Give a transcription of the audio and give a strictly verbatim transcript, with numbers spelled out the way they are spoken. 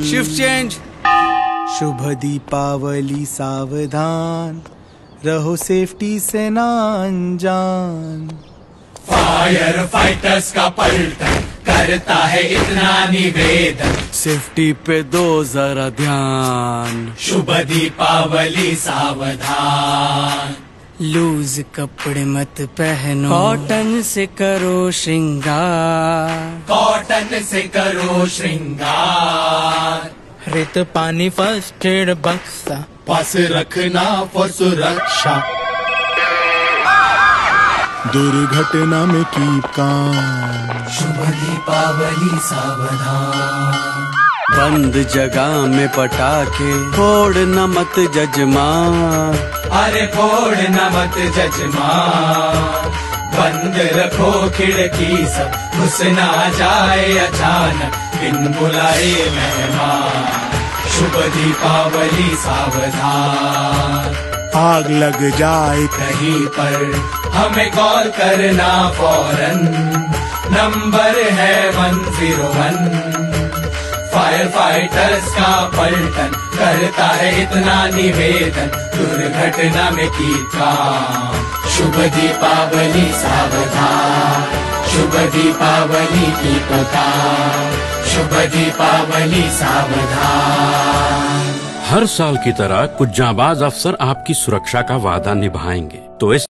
Shift change. शुभ दीपावली, सावधान रहो, safety से ना अनजान। फायर फाइटर्स का पलटन करता है इतना निवेदन, सेफ्टी पे दो जरा ध्यान। शुभ दीपावली, सावधान। लूज कपड़े मत पहनो, कॉटन से करो श्रृंगार, कॉटन से करो श्रृंगार। रेत पानी फर्स्ट एड बक्सा पास रखना फॉर सुरक्षा, दुर्घटना में कीप काम। शुभ दीपावली, सावधान। बंद जगह में पटाखे फोड़ना मत जजमान, अरे फोड़ना मत जजमान। बंद रखो खिड़की सब, घुस ना जाए अचानक बिन बुलाए मेहमान। शुभ दीपावली, सावधान। आग लग जाए कहीं पर हमें कॉल करना फौरन, नंबर है one zero one. Fire fighters का पलटन करता है इतना निवेदन, दुर्घटना में की काम। शुभ दीपावली, सावधान। शुभ दीपावली की पुकार, शुभ दीपावली, सावधान। हर साल की तरह कुछ जांबाज अफसर आपकी सुरक्षा का वादा निभाएंगे, तो इस